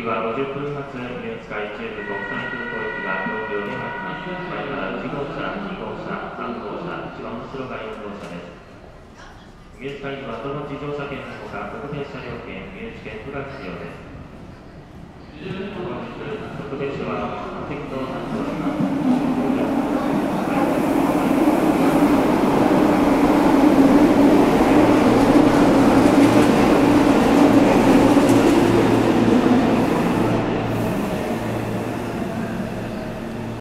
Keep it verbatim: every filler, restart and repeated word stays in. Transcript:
はごじゅっぷん発、美術館中部国際空港行きが同秒で参ります。前からいち号車、に号車、さん号車、一番後ろがよん号車です。美術館にはどの地上車券のほか、特別車両券、美術券が必要です。本日、特別車は適当なっております。